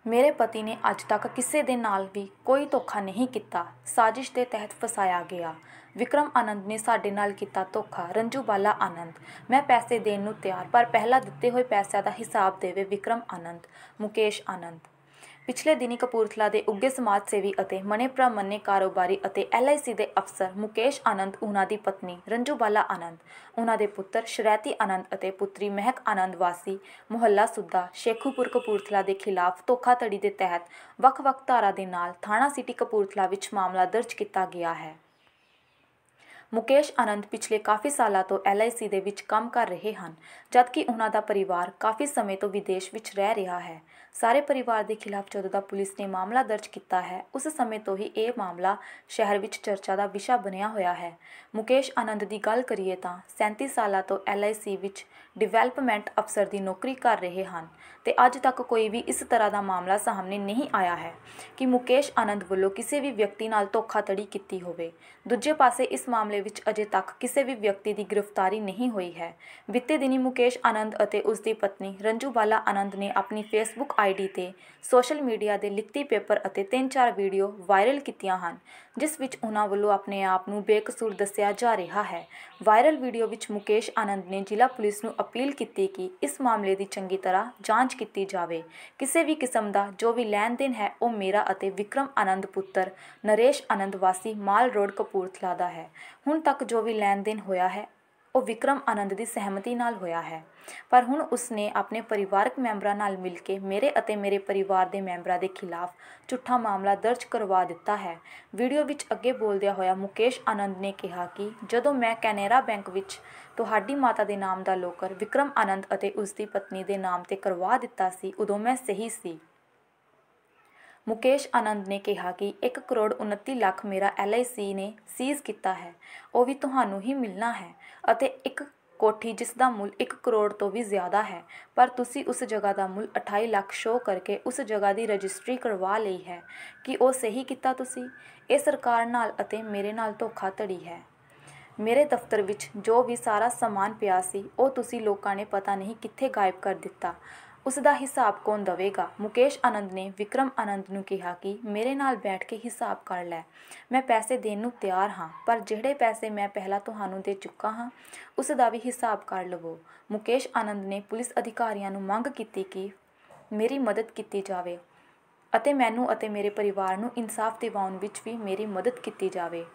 ਮੇਰੇ ਪਤੀ ਨੇ ਅੱਜ ਤੱਕ ਕਿਸੇ ਦੇ ਨਾਲ ਵੀ ਕੋਈ ਧੋਖਾ ਨਹੀਂ ਕੀਤਾ। ਸਾਜ਼ਿਸ਼ ਦੇ ਤਹਿਤ ਫਸਾਇਆ ਗਿਆ। ਵਿਕਰਮ ਆਨੰਦ ਨੇ ਸਾਡੇ ਨਾਲ ਕੀਤਾ ਧੋਖਾ। ਰੰਜੂ ਬਾਲਾ ਆਨੰਦ। ਮੈਂ ਪੈਸੇ ਦੇਣ ਨੂੰ ਤਿਆਰ, ਪਰ ਪਹਿਲਾਂ ਦਿੱਤੇ ਹੋਏ ਪੈਸਿਆਂ ਦਾ ਹਿਸਾਬ ਦੇਵੇ ਵਿਕਰਮ ਆਨੰਦ। ਮੁਕੇਸ਼ ਆਨੰਦ। ਪਿਛਲੇ ਦਿਨੀ ਕਪੂਰਥਲਾ ਦੇ ਉੱਘੇ ਸਮਾਜ ਸੇਵੀ ਅਤੇ ਮਨੇ ਪ੍ਰਮੰਨੇ ਕਾਰੋਬਾਰੀ ਅਤੇ LIC ਦੇ ਅਫਸਰ ਮੁਕੇਸ਼ ਆਨੰਦ, ਉਹਨਾਂ ਦੀ ਪਤਨੀ ਰੰਜੂ ਬਾਲਾ ਆਨੰਦ, ਉਹਨਾਂ ਦੇ ਪੁੱਤਰ ਸ਼ਰੈਤੀ ਆਨੰਦ ਅਤੇ ਪੁੱਤਰੀ ਮਹਿਕ ਆਨੰਦ ਵਾਸੀ ਮੁਹੱਲਾ ਸੁੱਦਾ, ਸ਼ੇਖੂਪੁਰ ਕਪੂਰਥਲਾ ਦੇ ਖਿਲਾਫ ਧੋਖਾਧੜੀ ਦੇ ਤਹਿਤ ਵੱਖ-ਵੱਖ ਧਾਰਾ ਦੇ ਨਾਲ ਥਾਣਾ ਸਿਟੀ ਕਪੂਰਥਲਾ ਵਿੱਚ ਮਾਮਲਾ ਦਰਜ ਕੀਤਾ ਗਿਆ ਹੈ। ਮੁਕੇਸ਼ ਆਨੰਦ ਪਿਛਲੇ ਕਾਫੀ ਸਾਲਾਂ ਤੋਂ LIC ਦੇ ਵਿੱਚ ਕੰਮ ਕਰ ਰਹੇ ਹਨ, ਜਦਕਿ ਉਹਨਾਂ ਦਾ ਪਰਿਵਾਰ ਕਾਫੀ ਸਮੇਂ ਤੋਂ ਵਿਦੇਸ਼ ਵਿੱਚ ਰਹਿ ਰਿਹਾ ਹੈ। ਸਾਰੇ ਪਰਿਵਾਰ ਦੇ ਖਿਲਾਫ ਜਦੋਂ ਦਾ ਪੁਲਿਸ ਨੇ ਮਾਮਲਾ ਦਰਜ ਕੀਤਾ ਹੈ, ਉਸ ਸਮੇਂ ਤੋਂ ਹੀ ਇਹ ਮਾਮਲਾ ਸ਼ਹਿਰ ਵਿੱਚ ਚਰਚਾ ਦਾ ਵਿਸ਼ਾ ਬਣਿਆ ਹੋਇਆ ਹੈ। ਮੁਕੇਸ਼ ਆਨੰਦ ਦੀ ਗੱਲ ਕਰੀਏ ਤਾਂ 37 ਸਾਲਾਂ ਤੋਂ LIC ਵਿੱਚ ਡਿਵੈਲਪਮੈਂਟ ਅਫਸਰ ਦੀ ਨੌਕਰੀ ਕਰ ਰਹੇ ਹਨ ਤੇ ਅੱਜ ਤੱਕ ਕੋਈ ਵੀ ਇਸ ਤਰ੍ਹਾਂ ਦਾ ਮਾਮਲਾ ਸਾਹਮਣੇ ਨਹੀਂ ਆਇਆ ਹੈ ਕਿ ਮੁਕੇਸ਼ ਆਨੰਦ ਵੱਲੋਂ ਕਿਸੇ ਵੀ ਵਿਅਕਤੀ ਨਾਲ ਧੋਖਾਧੜੀ ਕੀਤੀ ਹੋਵੇ। ਦੂਜੇ ਪਾਸੇ ਇਸ ਮਾਮਲੇ ਵਿੱਚ ਅਜੇ ਤੱਕ ਕਿਸੇ ਵੀ ਵਿਅਕਤੀ ਦੀ ਗ੍ਰਿਫਤਾਰੀ ਨਹੀਂ ਹੋਈ ਹੈ। ਬੀਤੇ ਦਿਨੀ ਮੁਕੇਸ਼ ਆਨੰਦ ਅਤੇ ਉਸ ਦੀ ਪਤਨੀ ਰੰਜੂ ਬਾਲਾ ਆਨੰਦ ਨੇ ਆਪਣੀ ਫੇਸਬੁੱਕ ID ਤੇ ਸੋਸ਼ਲ ਮੀਡੀਆ ਦੇ ਲਿਖਤੀ ਪੇਪਰ ਅਤੇ 3-4 ਵੀਡੀਓ ਵਾਇਰਲ ਕੀਤੀਆਂ ਹਨ, ਜਿਸ ਵਿੱਚ ਉਹਨਾਂ ਵੱਲੋਂ ਆਪਣੇ ਆਪ ਨੂੰ ਬੇਕਸੂਰ ਦੱਸਿਆ ਜਾ ਰਿਹਾ ਹੈ। ਵਾਇਰਲ ਵੀਡੀਓ ਵਿੱਚ ਮੁਕੇਸ਼ ਆਨੰਦ ਨੇ ਜ਼ਿਲ੍ਹਾ ਪੁਲਿਸ ਨੂੰ ਅਪੀਲ ਕੀਤੀ ਕਿ ਇਸ ਮਾਮਲੇ ਦੀ ਚੰਗੀ ਤਰ੍ਹਾਂ ਜਾਂਚ ਕੀਤੀ ਜਾਵੇ। ਕਿਸੇ ਵੀ ਕਿਸਮ ਦਾ ਜੋ ਵੀ ਲੈਣ ਦੇਣ ਹੈ ਉਹ ਮੇਰਾ ਅਤੇ ਵਿਕਰਮ ਆਨੰਦ ਪੁੱਤਰ ਨਰੇਸ਼ ਆਨੰਦ ਵਾਸੀ ਮਾਲ ਰੋਡ ਕਪੂਰਥਲਾ ਦਾ ਹੈ। ਹੁਣ ਤੱਕ ਜੋ ਵੀ ਲੈਣ ਦੇਣ ਹੋਇਆ ਹੈ ਉਹ ਵਿਕਰਮ ਆਨੰਦ ਦੀ ਸਹਿਮਤੀ ਨਾਲ ਹੋਇਆ ਹੈ, ਪਰ ਹੁਣ ਉਸਨੇ ਆਪਣੇ ਪਰਿਵਾਰਕ ਮੈਂਬਰਾਂ ਨਾਲ ਮਿਲ ਕੇ ਮੇਰੇ ਅਤੇ ਮੇਰੇ ਪਰਿਵਾਰ ਦੇ ਮੈਂਬਰਾਂ ਦੇ ਖਿਲਾਫ ਝੂਠਾ ਮਾਮਲਾ ਦਰਜ ਕਰਵਾ ਦਿੱਤਾ ਹੈ। ਵੀਡੀਓ ਵਿੱਚ ਅੱਗੇ ਬੋਲਦਿਆਂ ਹੋਇਆ ਮੁਕੇਸ਼ ਆਨੰਦ ਨੇ ਕਿਹਾ ਕਿ ਜਦੋਂ ਮੈਂ ਕੈਨੇਰਾ ਬੈਂਕ ਵਿੱਚ ਤੁਹਾਡੀ ਮਾਤਾ ਦੇ ਨਾਮ ਦਾ ਲੋਕਰ ਵਿਕਰਮ ਆਨੰਦ ਅਤੇ ਉਸ ਦੀ ਪਤਨੀ ਦੇ ਨਾਮ ਤੇ ਕਰਵਾ ਦਿੱਤਾ ਸੀ, ਉਦੋਂ ਮੈਂ ਸਹੀ ਸੀ। ਮੁਕੇਸ਼ ਆਨੰਦ ਨੇ ਕਿਹਾ ਕਿ 1 ਕਰੋੜ 29 ਲੱਖ ਮੇਰਾ LIC ਨੇ ਸੀਜ਼ ਕੀਤਾ ਹੈ, ਉਹ ਵੀ ਤੁਹਾਨੂੰ ਹੀ ਮਿਲਣਾ ਹੈ, ਅਤੇ ਇੱਕ ਕੋਠੀ ਜਿਸ ਦਾ ਮੁੱਲ 1 ਕਰੋੜ ਤੋਂ ਵੀ ਜ਼ਿਆਦਾ ਹੈ, ਪਰ ਤੁਸੀਂ ਉਸ ਜਗ੍ਹਾ ਦਾ ਮੁੱਲ 28 ਲੱਖ ਸ਼ੋਅ ਕਰਕੇ ਉਸ ਜਗ੍ਹਾ ਦੀ ਰਜਿਸਟਰੀ ਕਰਵਾ ਲਈ ਹੈ। ਕਿ ਉਹ ਸਹੀ ਕੀਤਾ ਤੁਸੀਂ? ਇਹ ਸਰਕਾਰ ਨਾਲ ਅਤੇ ਮੇਰੇ ਨਾਲ ਧੋਖਾਧੜੀ ਹੈ। ਮੇਰੇ ਦਫ਼ਤਰ ਵਿੱਚ ਜੋ ਵੀ ਸਾਰਾ ਸਮਾਨ ਪਿਆ ਸੀ ਉਹ ਤੁਸੀਂ ਲੋਕਾਂ ਨੇ ਪਤਾ ਨਹੀਂ ਕਿੱਥੇ ਗਾਇਬ ਕਰ ਦਿੱਤਾ। ਉਸ ਦਾ ਹਿਸਾਬ ਕੌਣ ਦੇਵੇਗਾ? ਮੁਕੇਸ਼ ਆਨੰਦ ਨੇ ਵਿਕਰਮ ਆਨੰਦ ਨੂੰ ਕਿਹਾ ਕਿ ਮੇਰੇ ਨਾਲ ਬੈਠ ਕੇ ਹਿਸਾਬ ਕਰ ਲੈ। ਮੈਂ ਪੈਸੇ ਦੇਣ ਨੂੰ ਤਿਆਰ ਹਾਂ, ਪਰ ਜਿਹੜੇ ਪੈਸੇ ਮੈਂ ਪਹਿਲਾਂ ਤੁਹਾਨੂੰ ਦੇ ਚੁੱਕਾ ਹਾਂ ਉਸ ਦਾ ਵੀ ਹਿਸਾਬ ਕਰ ਲਵੋ। ਮੁਕੇਸ਼ ਆਨੰਦ ਨੇ ਪੁਲਿਸ ਅਧਿਕਾਰੀਆਂ ਨੂੰ ਮੰਗ ਕੀਤੀ ਕਿ ਮੇਰੀ ਮਦਦ ਕੀਤੀ ਜਾਵੇ ਅਤੇ ਮੈਨੂੰ ਅਤੇ ਮੇਰੇ ਪਰਿਵਾਰ ਨੂੰ ਇਨਸਾਫ ਦਿਵਾਉਣ ਵਿੱਚ ਵੀ ਮੇਰੀ ਮਦਦ ਕੀਤੀ ਜਾਵੇ।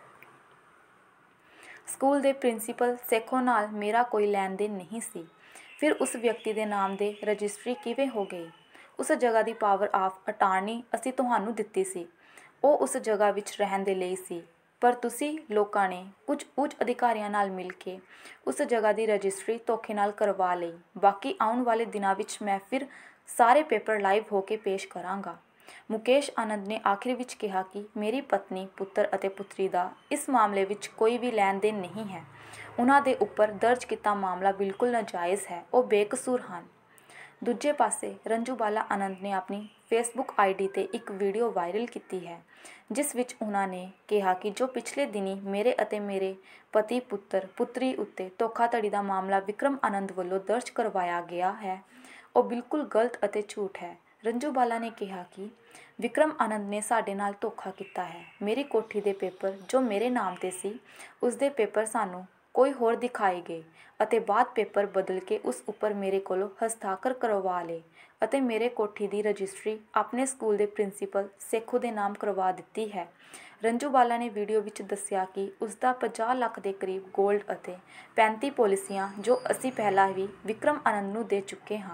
ਸਕੂਲ ਦੇ ਪ੍ਰਿੰਸੀਪਲ ਸੇਖੋਂ ਨਾਲ ਮੇਰਾ ਕੋਈ ਲੈਣ ਦੇਣ ਨਹੀਂ ਸੀ। ਫਿਰ ਉਸ ਵਿਅਕਤੀ ਦੇ ਨਾਮ ਦੇ ਰਜਿਸਟਰੀ ਕਿਵੇਂ ਹੋ ਗਈ? ਉਸ ਜਗ੍ਹਾ ਦੀ ਪਾਵਰ ਆਫ ਅਟਾਰਨੀ ਅਸੀਂ ਤੁਹਾਨੂੰ ਦਿੱਤੀ ਸੀ, ਉਹ ਉਸ ਜਗ੍ਹਾ ਵਿੱਚ ਰਹਿਣ ਦੇ ਲਈ ਸੀ, ਪਰ ਤੁਸੀਂ ਲੋਕਾਂ ਨੇ ਕੁਝ ਉੱਚ ਅਧਿਕਾਰੀਆਂ ਨਾਲ ਮਿਲ ਕੇ ਉਸ ਜਗ੍ਹਾ ਦੀ ਰਜਿਸਟਰੀ ਧੋਖੇ ਨਾਲ ਕਰਵਾ ਲਈ। ਬਾਕੀ ਆਉਣ ਵਾਲੇ ਦਿਨਾਂ ਵਿੱਚ ਮੈਂ ਫਿਰ ਸਾਰੇ ਪੇਪਰ ਲਾਈਵ ਹੋ ਕੇ ਪੇਸ਼ ਕਰਾਂਗਾ। ਮੁਕੇਸ਼ ਆਨੰਦ ਨੇ ਆਖਿਰ ਵਿੱਚ ਕਿਹਾ ਕਿ ਮੇਰੀ ਪਤਨੀ, ਪੁੱਤਰ ਅਤੇ ਪੁੱਤਰੀ ਦਾ ਇਸ ਮਾਮਲੇ ਵਿੱਚ ਕੋਈ ਵੀ ਲੈਣ ਦੇਣ ਨਹੀਂ ਹੈ। ਉਹਨਾਂ ਦੇ ਉੱਪਰ ਦਰਜ ਕੀਤਾ ਮਾਮਲਾ ਬਿਲਕੁਲ ਨਾਜਾਇਜ਼ ਹੈ, ਉਹ ਬੇਕਸੂਰ ਹਨ। ਦੂਜੇ ਪਾਸੇ ਰੰਜੂ ਬਾਲਾ ਆਨੰਦ ਨੇ ਆਪਣੀ ਫੇਸਬੁੱਕ ID ਤੇ ਇੱਕ ਵੀਡੀਓ ਵਾਇਰਲ ਕੀਤੀ ਹੈ, ਜਿਸ ਵਿੱਚ ਉਹਨਾਂ ਨੇ ਕਿਹਾ ਕਿ ਜੋ ਪਿਛਲੇ ਦਿਨੀ ਮੇਰੇ ਅਤੇ ਮੇਰੇ ਪਤੀ, ਪੁੱਤਰ, ਪੁੱਤਰੀ ਉੱਤੇ ਧੋਖਾਧੜੀ ਦਾ ਮਾਮਲਾ ਵਿਕਰਮ ਆਨੰਦ ਵੱਲੋਂ ਦਰਜ ਕਰਵਾਇਆ ਗਿਆ ਹੈ, ਉਹ ਬਿਲਕੁਲ ਗਲਤ ਅਤੇ ਝੂਠ ਹੈ। ਰੰਜੂ ਬਾਲਾ ਨੇ ਕਿਹਾ ਕਿ ਵਿਕਰਮ ਆਨੰਦ ਨੇ ਸਾਡੇ ਨਾਲ ਧੋਖਾ ਕੀਤਾ ਹੈ। ਮੇਰੀ ਕੋਠੀ ਦੇ ਪੇਪਰ ਜੋ ਮੇਰੇ ਨਾਮ ਤੇ ਸੀ, ਉਸ ਦੇ ਪੇਪਰ ਸਾਨੂੰ ਕੋਈ ਹੋਰ ਦਿਖਾਏ ਗਏ ਅਤੇ ਬਾਅਦ ਪੇਪਰ ਬਦਲ ਕੇ ਉਸ ਉੱਪਰ ਮੇਰੇ ਕੋਲੋਂ ਹਸਤਾਖਰ ਕਰਵਾ ਲਏ ਅਤੇ ਮੇਰੇ ਕੋਠੀ ਦੀ ਰਜਿਸਟਰੀ ਆਪਣੇ ਸਕੂਲ ਦੇ ਪ੍ਰਿੰਸੀਪਲ ਸੇਖੋ ਦੇ ਨਾਮ ਕਰਵਾ ਦਿੱਤੀ ਹੈ। ਰੰਜੂ ਬਾਲਾ ਨੇ ਵੀਡੀਓ ਵਿੱਚ ਦੱਸਿਆ ਕਿ ਉਸ ਦਾ 50 ਲੱਖ ਦੇ ਕਰੀਬ ਗੋਲਡ ਅਤੇ 35 ਪਾਲਿਸੀਆਂ ਜੋ ਅਸੀਂ ਪਹਿਲਾਂ ਵੀ ਵਿਕਰਮ ਆਨੰਦ ਨੂੰ ਦੇ ਚੁੱਕੇ ਹਾਂ।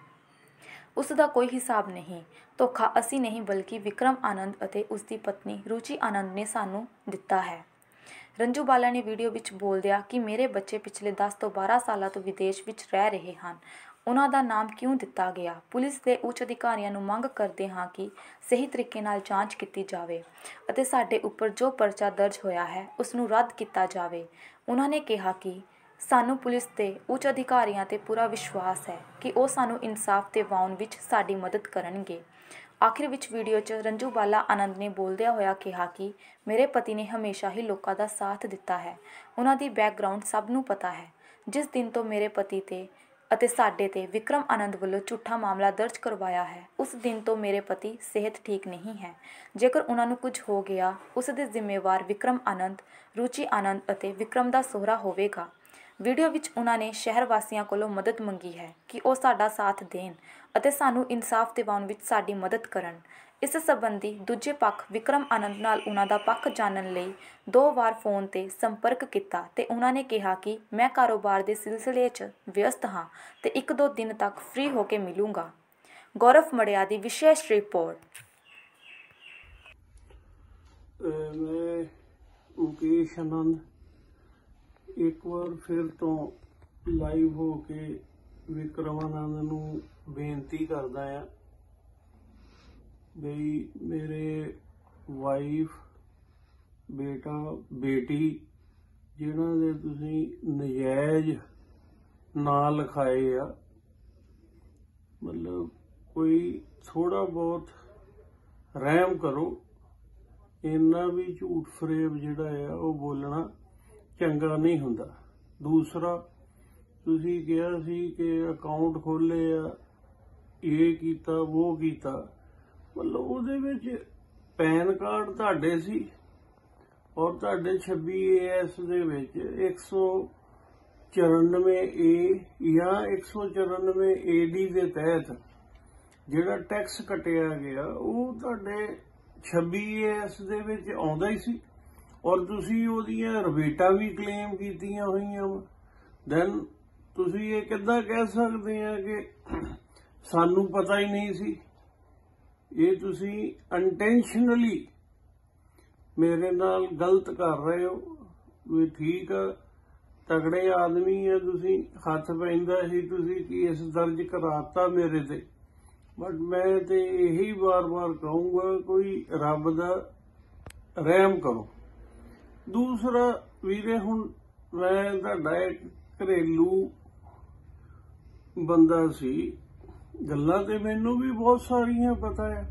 ਉਸ ਦਾ ਕੋਈ ਹਿਸਾਬ ਨਹੀਂ। ਧੋਖਾ ਅਸੀਂ ਨਹੀਂ ਬਲਕਿ ਵਿਕਰਮ ਆਨੰਦ ਅਤੇ ਉਸ ਦੀ ਪਤਨੀ ਰੁਚੀ ਆਨੰਦ ਨੇ ਸਾਨੂੰ ਦਿੱਤਾ ਹੈ। ਰੰਜੂ ਬਾਲਾ ਨੇ ਵੀਡੀਓ ਵਿੱਚ ਬੋਲਦਿਆਂ ਕਿ ਮੇਰੇ ਬੱਚੇ ਪਿਛਲੇ 10 ਤੋਂ 12 ਸਾਲਾਂ ਤੋਂ ਵਿਦੇਸ਼ ਵਿੱਚ ਰਹਿ ਰਹੇ ਹਨ, ਉਹਨਾਂ ਦਾ ਨਾਮ ਕਿਉਂ ਦਿੱਤਾ ਗਿਆ? ਪੁਲਿਸ ਦੇ ਉੱਚ ਅਧਿਕਾਰੀਆਂ ਨੂੰ ਮੰਗ ਕਰਦੇ ਹਾਂ ਕਿ ਸਹੀ ਤਰੀਕੇ ਨਾਲ ਜਾਂਚ ਕੀਤੀ ਜਾਵੇ ਅਤੇ ਸਾਡੇ ਉੱਪਰ ਜੋ ਪਰਚਾ ਦਰਜ ਹੋਇਆ ਹੈ ਉਸ ਨੂੰ ਰੱਦ ਕੀਤਾ ਜਾਵੇ। ਉਹਨਾਂ ਨੇ ਕਿਹਾ ਕਿ ਸਾਨੂੰ ਪੁਲਿਸ ਦੇ ਉੱਚ ਅਧਿਕਾਰੀਆਂ 'ਤੇ ਪੂਰਾ ਵਿਸ਼ਵਾਸ ਹੈ ਕਿ ਉਹ ਸਾਨੂੰ ਇਨਸਾਫ ਦਿਵਾਉਣ ਵਿੱਚ ਸਾਡੀ ਮਦਦ ਕਰਨਗੇ। ਆਖਿਰ ਵਿੱਚ ਵੀਡੀਓ 'ਚ ਰੰਜੂ ਬਾਲਾ ਆਨੰਦ ਨੇ ਬੋਲਦਿਆਂ ਹੋਇਆ ਕਿਹਾ ਕਿ ਮੇਰੇ ਪਤੀ ਨੇ ਹਮੇਸ਼ਾ ਹੀ ਲੋਕਾਂ ਦਾ ਸਾਥ ਦਿੱਤਾ ਹੈ। ਉਹਨਾਂ ਦੀ ਬੈਕਗਰਾਊਂਡ ਸਭ ਨੂੰ ਪਤਾ ਹੈ। ਜਿਸ ਦਿਨ ਤੋਂ ਮੇਰੇ ਪਤੀ ਤੇ ਅਤੇ ਸਾਡੇ ਤੇ ਵਿਕਰਮ ਆਨੰਦ ਵੱਲੋਂ ਝੂਠਾ ਮਾਮਲਾ ਦਰਜ ਕਰਵਾਇਆ ਹੈ। ਉਸ ਦਿਨ ਤੋਂ ਮੇਰੇ ਪਤੀ ਸਿਹਤ ਠੀਕ ਨਹੀਂ ਹੈ। ਜੇਕਰ ਉਹਨਾਂ ਨੂੰ ਕੁਝ ਹੋ ਗਿਆ, ਉਸ ਦੇ ਜ਼ਿੰਮੇਵਾਰ ਵਿਕਰਮ ਆਨੰਦ, ਰੁਚੀ ਆਨੰਦ ਅਤੇ ਵਿਕਰਮ ਦਾ ਸਹੁਰਾ ਹੋਵੇਗਾ। ਵੀਡੀਓ ਵਿੱਚ ਉਹਨਾਂ ਨੇ ਸ਼ਹਿਰ ਵਾਸੀਆਂ ਕੋਲੋਂ ਮਦਦ ਮੰਗੀ ਹੈ ਕਿ ਉਹ ਸਾਡਾ ਸਾਥ ਦੇਣ ਅਤੇ ਸਾਨੂੰ ਇਨਸਾਫ ਦਿਵਾਉਣ ਵਿੱਚ ਸਾਡੀ ਮਦਦ ਕਰਨ। ਇਸ ਸੰਬੰਧੀ ਦੂਜੇ ਪੱਖ ਵਿਕਰਮ ਆਨੰਦ ਨਾਲ ਉਹਨਾਂ ਦਾ ਪੱਖ ਜਾਣਨ ਲਈ 2 ਵਾਰ ਫੋਨ ਤੇ ਸੰਪਰਕ ਕੀਤਾ ਤੇ ਉਹਨਾਂ ਨੇ ਕਿਹਾ ਕਿ ਮੈਂ ਕਾਰੋਬਾਰ ਦੇ ਸਿਲਸਿਲੇ 'ਚ ਵਿਅਸਤ ਹਾਂ ਤੇ 1-2 ਦਿਨ ਤੱਕ ਫ੍ਰੀ ਹੋ ਕੇ ਮਿਲੂੰਗਾ। ਗੌਰਵ ਮੜਿਆ ਦੀ ਵਿਸ਼ੇਸ਼ ਰਿਪੋਰਟ। मैं मुकेश आनंद एक बार फिर तो लाइव हो के विक्रम आनंद नूं बेनती करदा आ बई मेरे वाइफ बेटा बेटी जिन्हां दे तुसीं नजायज ਨਾਂ लिखाए आ, मतलब कोई थोड़ा बहुत रहम करो। इन्ना भी झूठ फरेब जिहड़ा है वो बोलना चंगा नहीं हुंदा। दूसरा तुसीं कहा सी कि अकाउंट खोले आ, ये कीता वो कीता, मतलब उहदे विच पैन कार्ड तुहाडे सी और तुहाडे 26 AS दे विच 194 A या 194 AD दे तहत जिहड़ा टैक्स कटिया गया वो तुहाडे 26 AS दे विच आउंदा ही सी और तुसीं ओहदियां रिबेटां भी क्लेम कीतियां होईयां। दैन तुसीं ये किद्दां कह सकदे आ कि सानू पता ही नहीं सी। ये तुसीं इंटेंशनली मेरे नाल गलत कर रहे हो। भी ठीक आ, तगड़े आदमी है तुसीं, हथ पैंदा ही तुसीं केस दर्ज कराता मेरे ते, बट मैं ते यही बार बार कहूँगा कोई रब दा रहम करो। दूसरा वीरे हुण मैं तुहाडा एक घरेलू बंदा सी, गल्लां ते मैनू भी बहुत सारियां पता है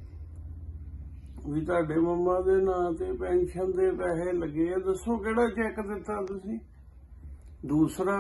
भी तुहाडे मम्मा दे नां ते पेंशन दे पैसे लगे आ, दसो किहड़ा चैक दिता तुसीं। दूसरा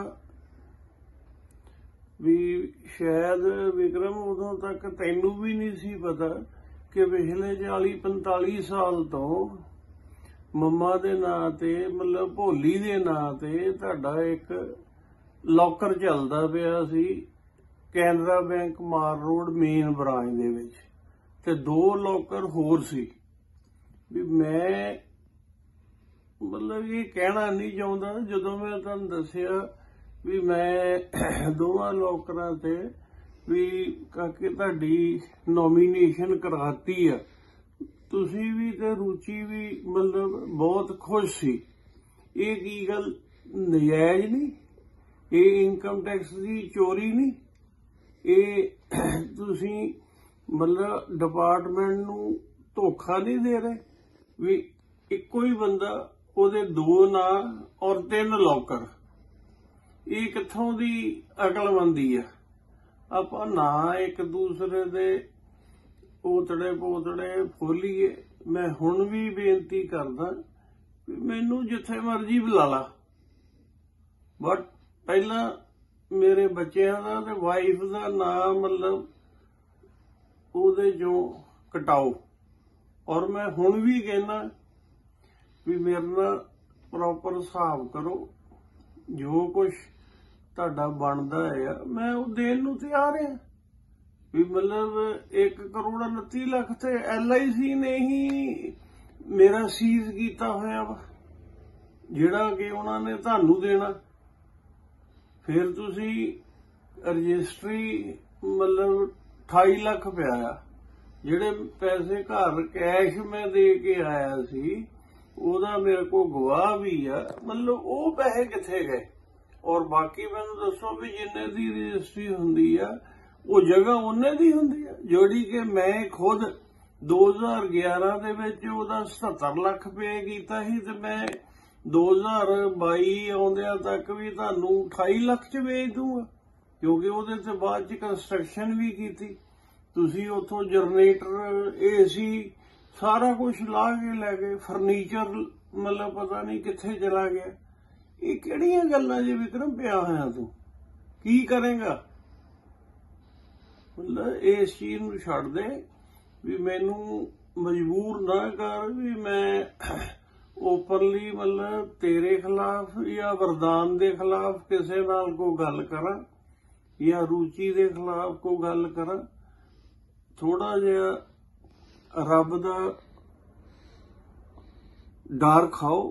भी शायद विक्रम उदों तक तैनू भी नहीं सी पता कि पिछले 40-45 साल तो मम्मा दे नां ते मतलब भोली दे नां ते तुहाडा एक लॉकर चलदा पिया सी कैनरा बैंक मार रोड मेन ब्रांच दे विच ते 2 लॉकर होर सी। भी मैं मतलब ये कहना नहीं चाहुंदा, जदों मैं तुहानूं दस्सिया भी मैं 2 लॉकरां ते भी काके तुहाडी नॉमीनेशन कराती है, तुसीं भी ते रुचि भी मतलब बहुत खुश सी। ये की गल नजायज नहीं, ये इनकम टैक्स की चोरी नहीं, ये तुसीं मतलब डिपार्टमेंट नूं धोखा नहीं दे रहे भी इक्को ही बंदा ओहदे 2 नां और 3 लॉकर। ये कित्थों दी अकलमंदी है। आपां ना एक दूसरे दे पोतड़े पोतड़े खोलीए। मैं हुण भी बेनती करदा मैनू जिथे मर्जी बुला ला, बट पहला मेरे बच्चों का ते वाइफ का नाम मतलब उहदे चों कटाओ। और मैं हुण भी कहना भी मेरे नाल प्रॉपर हिसाब करो, जो कुछ तुहाडा बनदा है मैं वो देण नूं तैयार हां। भी मतलब 1,29,00,000 ते LIC ने ही मेरा सीज कीता होया वा, जिहड़ा कि उन्होंने तुहानूं देना। फिर तुसी रजिस्ट्री मतलब 28 लाख पिया, जिहड़े पैसे घर कैश में दे के आया सी ओहदा मेरे को गवाह भी है, मतलब वो पैसे किथे गए। और बाकी मैनूं दसो भी जिन्ने दी रजिस्ट्री हुंदी है वो जगह उन्ने दी हुंदी है, जिहड़ी कि मैं खुद 2011 दे विच ओहदा 77 लाख पे कीता सी ते मैं 2022 आउंदियां तक भी तुहानूं 28 लाख च बेच दूंगा, क्योंकि ओहदे ते बाद च कंस्ट्रक्शन भी कीती। तुसी उथों जनरेटर AC सारा कुछ ला के लै गए, फर्नीचर मतलब पता नहीं कित्थे चला गया। ये किहड़ियां गल्लां जे विक्रम पिया होया तूं? ਕੀ ਕਰੇਗਾ? ਮਤਲਬ ਇਸ ਚੀਜ਼ ਨੂੰ ਛੱਡ ਦੇ ਵੀ ਮੈਨੂੰ ਮਜਬੂਰ ਨਾ ਕਰ ਵੀ ਮੈਂ ਓਪਨਲੀ ਮਤਲਬ ਤੇਰੇ ਖਿਲਾਫ ਜਾਂ ਵਰਦਾਨ ਦੇ ਖਿਲਾਫ ਕਿਸੇ ਨਾਲ ਕੋਈ ਗੱਲ ਕਰਾਂ ਜਾਂ ਰੁਚੀ ਦੇ ਖਿਲਾਫ ਕੋਈ ਗੱਲ ਕਰਾਂ। ਥੋੜਾ ਜਿਹਾ ਰੱਬ ਦਾ ਡਰ ਖਾਓ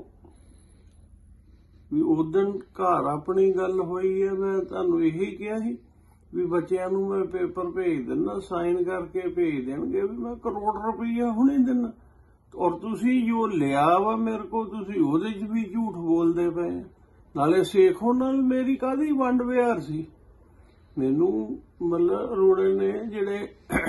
ਵੀ ਉਦੋਂ ਘਰ ਆਪਣੀ ਗੱਲ ਹੋਈ ਹੈ। ਮੈਂ ਤੁਹਾਨੂੰ ਇਹੀ ਕਿਹਾ ਸੀ ਵੀ ਬੱਚਿਆਂ ਨੂੰ ਮੈਂ ਪੇਪਰ ਭੇਜ ਦਿੰਦਾ, ਸਾਈਨ ਕਰਕੇ ਭੇਜ ਦੇਣਗੇ ਵੀ ਮੈਂ ਕਰੋੜ ਰੁਪਈਆ ਹੁਣੇ ਦਿੰਦਾ, ਔਰ ਤੁਸੀਂ ਜੋ ਲਿਆ ਵਾ ਮੇਰੇ ਕੋਲ ਤੁਸੀਂ ਉਹਦੇ 'ਚ ਵੀ ਝੂਠ ਬੋਲਦੇ ਪਏ। ਨਾਲੇ ਸੇਖੋਂ ਨਾਲ ਮੇਰੀ ਕਾਹਦੀ ਵੰਡ ਵਿਹਾਰ ਸੀ? ਮੈਨੂੰ ਮਤਲਬ ਅਰੋੜੇ ਨੇ ਜਿਹੜੇ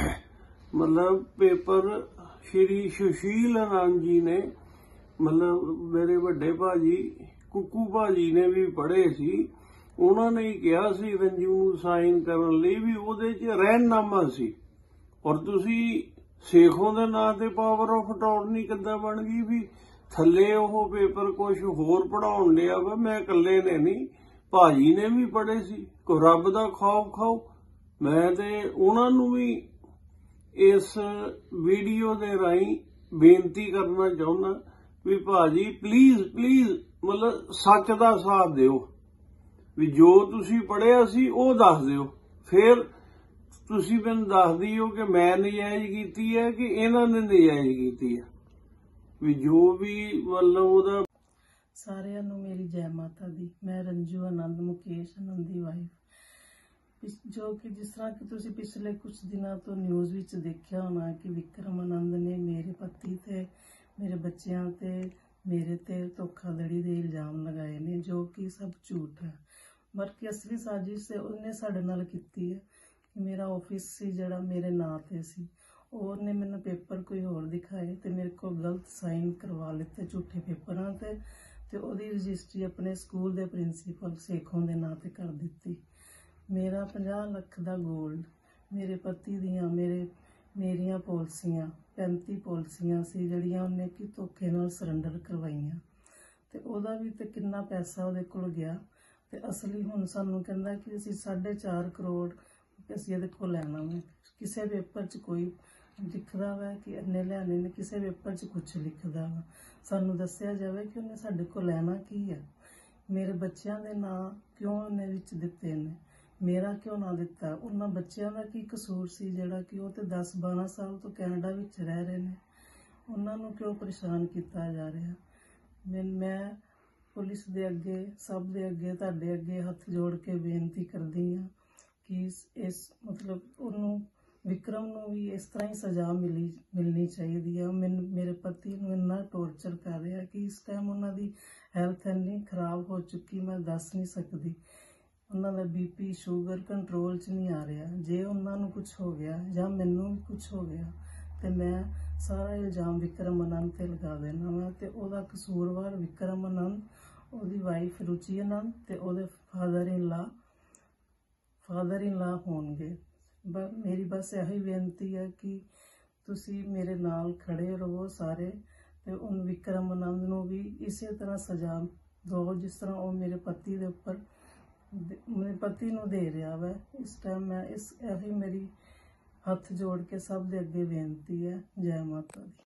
ਮਤਲਬ ਪੇਪਰ ਸ਼੍ਰੀ ਸੁਸ਼ੀਲ ਆਨੰਦ ਜੀ ਨੇ ਮਤਲਬ ਮੇਰੇ ਵੱਡੇ ਭਾਜੀ ਕੁੱਕੂ ਭਾਜੀ ਨੇ ਵੀ ਪੜ੍ਹੇ ਸੀ, ਉਹਨਾਂ ਨੇ ਹੀ ਕਿਹਾ ਸੀ ਰੰਜੂ ਨੂੰ ਸਾਈਨ ਕਰਨ ਲਈ ਵੀ ਉਹਦੇ 'ਚ ਰਹਿਨਨਾਮਾ ਸੀ। ਔਰ ਤੁਸੀਂ ਸੇਖੋਂ ਦੇ ਨਾਂ ਤੇ ਪਾਵਰ ਆਫ ਅਟਾਰਨੀ ਕਿੱਦਾਂ ਬਣ ਗਈ ਵੀ ਥੱਲੇ ਉਹ ਪੇਪਰ ਕੁਝ ਹੋਰ ਪੜਾਉਣ ਲਿਆ ਵਾ? ਮੈਂ ਇਕੱਲੇ ਨੇ ਨਹੀਂ, ਭਾਜੀ ਨੇ ਵੀ ਪੜ੍ਹੇ ਸੀ। ਕੋ ਰੱਬ ਦਾ ਖੌਫ ਖਾਓ। ਮੈਂ ਤੇ ਉਹਨਾਂ ਨੂੰ ਵੀ ਇਸ ਵੀਡੀਓ ਦੇ ਰਾਹੀਂ ਬੇਨਤੀ ਕਰਨਾ ਚਾਹੁੰਦਾ ਵੀ ਭਾਜੀ ਪਲੀਜ਼ ਮਤਲਬ ਸੱਚ ਦਾ ਸਾਥ ਦਿਓ ਵੀ ਜੋ ਤੁਸੀਂ ਪੜ੍ਹਿਆ ਸੀ ਉਹ ਦੱਸ ਦਿਓ। ਫਿਰ ਤੁਸੀਂ ਮੈਨੂੰ ਦੱਸ ਦਿਓ ਕਿ ਮੈਂ ਨਜਾਇਜ਼ ਕੀਤੀ ਹੈ ਕਿ ਇਹਨਾਂ ਨੇ ਨਜਾਇਜ਼ ਕੀਤੀ ਹੈ। ਵੀ ਜੋ ਵੀ ਮਤਲਬ ਉਹਦਾ। ਸਾਰਿਆਂ ਨੂੰ ਮੇਰੀ ਜੈ ਮਾਤਾ ਦੀ। ਮੈਂ ਰੰਜੂ ਆਨੰਦ ਮੁਕੇਸ਼ ਆਨੰਦ ਦੀ ਵਾਈਫ, ਜੋ ਕਿ ਜਿਸ ਤਰ੍ਹਾਂ ਕਿ ਤੁਸੀਂ ਪਿਛਲੇ ਕੁਝ ਦਿਨਾਂ ਤੋਂ ਨਿਊਜ਼ ਵਿੱਚ ਦੇਖਿਆ ਹੋਣਾ ਕਿ ਵਿਕਰਮ ਆਨੰਦ ਨੇ ਮੇਰੇ ਪਤੀ ਤੇ ਮੇਰੇ ਬੱਚਿਆਂ ਤੇ ਮੇਰੇ ਤੇ ਧੋਖਾਧੜੀ ਦੇ ਇਲਜ਼ਾਮ ਲਗਾਏ ਨੇ, ਜੋ ਕਿ ਸਭ ਝੂਠ ਹੈ। ਬਲਕਿ ਅਸਲੀ ਸਾਜ਼ਿਸ਼ ਤੇ ਉਹਨੇ ਸਾਡੇ ਨਾਲ ਕੀਤੀ ਹੈ ਕਿ ਮੇਰਾ ਆਫਿਸ ਸੀ ਜਿਹੜਾ ਮੇਰੇ ਨਾਂ ਤੇ ਸੀ, ਉਹਨੇ ਮੈਨੂੰ ਪੇਪਰ ਕੋਈ ਹੋਰ ਦਿਖਾਏ ਤੇ ਮੇਰੇ ਕੋਲ ਗਲਤ ਸਾਈਨ ਕਰਵਾ ਲਿੱਤੇ ਝੂਠੇ ਪੇਪਰਾਂ ਤੇ ਉਹਦੀ ਰਜਿਸਟਰੀ ਆਪਣੇ ਸਕੂਲ ਦੇ ਪ੍ਰਿੰਸੀਪਲ ਸੇਖੋਂ ਦੇ ਨਾਂ ਤੇ ਕਰ ਦਿੱਤੀ। ਮੇਰਾ 50 ਲੱਖ ਦਾ ਗੋਲਡ, ਮੇਰੇ ਪਤੀ ਦੀਆਂ ਮੇਰੀਆਂ ਪਾਲਿਸੀਆਂ 35 ਪਾਲਿਸੀਆਂ ਸੀ ਜਿਹੜੀਆਂ ਉਹਨੇ ਕਿ ਧੋਖੇ ਨਾਲ ਸਰੈਂਡਰ ਕਰਵਾਈਆਂ, ਤੇ ਉਹਦਾ ਵੀ ਤੇ ਕਿੰਨਾ ਪੈਸਾ ਉਹਦੇ ਕੋਲ ਗਿਆ। ਤੇ ਅਸਲੀ ਹੁਣ ਸਾਨੂੰ ਕਹਿੰਦਾ ਕਿ ਅਸੀਂ 4.5 ਕਰੋੜ ਅਸੀਂ ਇਹਦੇ ਕੋਲ ਲੈਣਾ ਵਾ। ਕਿਸੇ ਪੇਪਰ 'ਚ ਕੋਈ ਲਿਖਦਾ ਵਾ ਕਿ ਇੰਨੇ ਲੈਣੇ ਨੇ, ਕਿਸੇ ਪੇਪਰ 'ਚ ਕੁਛ ਲਿਖਦਾ ਵਾ। ਸਾਨੂੰ ਦੱਸਿਆ ਜਾਵੇ ਕਿ ਉਹਨੇ ਸਾਡੇ ਕੋਲ ਲੈਣਾ ਕੀ ਹੈ। ਮੇਰੇ ਬੱਚਿਆਂ ਦੇ ਨਾਂ ਕਿਉਂ ਉਹਨੇ ਵਿੱਚ ਦਿੱਤੇ ਨੇ, ਮੇਰਾ ਕਿਉਂ ਨਾ ਦਿੱਤਾ? ਉਹਨਾਂ ਬੱਚਿਆਂ ਦਾ ਕੀ ਕਸੂਰ ਸੀ ਜਿਹੜਾ ਕਿ ਉਹ ਤੇ 10-12 ਸਾਲ ਤੋਂ ਕੈਨੇਡਾ ਵਿੱਚ ਰਹਿ ਰਹੇ ਨੇ? ਉਹਨਾਂ ਨੂੰ ਕਿਉਂ ਪਰੇਸ਼ਾਨ ਕੀਤਾ ਜਾ ਰਿਹਾ? ਮੈਂ ਪੁਲਿਸ ਦੇ ਅੱਗੇ, ਸਭ ਦੇ ਅੱਗੇ, ਤੁਹਾਡੇ ਅੱਗੇ ਹੱਥ ਜੋੜ ਕੇ ਬੇਨਤੀ ਕਰਦੀ ਹਾਂ ਕਿ ਇਸ ਮਤਲਬ ਉਹਨੂੰ ਵਿਕਰਮ ਨੂੰ ਵੀ ਇਸ ਤਰ੍ਹਾਂ ਹੀ ਸਜ਼ਾ ਮਿਲਣੀ ਚਾਹੀਦੀ ਹੈ। ਮੇਰੇ ਪਤੀ ਨੂੰ ਇੰਨਾ ਟੌਰਚਰ ਕਰ ਰਿਹਾ ਕਿ ਇਸ ਟਾਈਮ ਉਹਨਾਂ ਦੀ ਹੈਲਥ ਇੰਨੀ ਖਰਾਬ ਹੋ ਚੁੱਕੀ, ਮੈਂ ਦੱਸ ਨਹੀਂ ਸਕਦੀ। ਉਹਨਾਂ ਦਾ BP ਸ਼ੂਗਰ ਕੰਟਰੋਲ 'ਚ ਨਹੀਂ ਆ ਰਿਹਾ। ਜੇ ਉਹਨਾਂ ਨੂੰ ਕੁਝ ਹੋ ਗਿਆ ਜਾਂ ਮੈਨੂੰ ਵੀ ਕੁਝ ਹੋ ਗਿਆ ਤੇ ਮੈਂ ਸਾਰਾ ਇਲਜ਼ਾਮ ਵਿਕਰਮ ਆਨੰਦ ਤੇ ਲਗਾ ਦੇਣਾ ਵਾ, ਤੇ ਉਹਦਾ ਕਸੂਰਵਾਰ ਵਿਕਰਮ ਆਨੰਦ, ਉਹਦੀ ਵਾਈਫ ਰੁਚੀ ਆਨੰਦ ਤੇ ਉਹਦੇ ਫਾਦਰ ਇਨ ਲਾ ਹੋਣਗੇ। ਮੇਰੀ ਬਸ ਇਹੀ ਬੇਨਤੀ ਹੈ ਕਿ ਤੁਸੀਂ ਮੇਰੇ ਨਾਲ ਖੜੇ ਰਹੋ ਸਾਰੇ, ਤੇ ਉਹਨੂੰ ਵਿਕਰਮ ਆਨੰਦ ਨੂੰ ਵੀ ਇਸੇ ਤਰ੍ਹਾਂ ਸਜ਼ਾ ਦਿਓ ਜਿਸ ਤਰ੍ਹਾਂ ਉਹ ਮੇਰੇ ਪਤੀ ਦੇ ਉੱਪਰ, ਮੇਰੇ ਪਤੀ ਨੂੰ ਦੇ ਰਿਹਾ ਵਾ। ਇਸ ਟਾਈਮ ਮੈਂ ਇਹੀ ਮੇਰੀ ਹੱਥ ਜੋੜ ਕੇ ਸਭ ਦੇ ਅੱਗੇ ਬੇਨਤੀ ਹੈ। ਜੈ ਮਾਤਾ ਦੀ।